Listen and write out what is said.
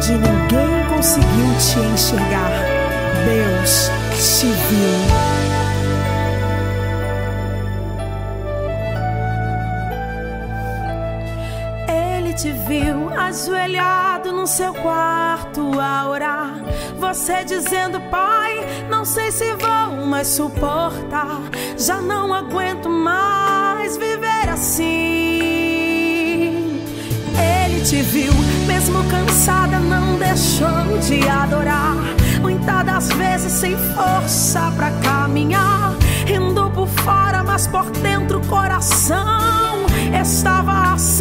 onde ninguém conseguiu te enxergar, Deus te viu. Te viu ajoelhado no seu quarto a orar, você dizendo: Pai, não sei se vou mais suportar, já não aguento mais viver assim. Ele te viu, mesmo cansada, não deixou de adorar, muitas das vezes sem força pra caminhar, rindo por fora, mas por dentro o coração estava assim.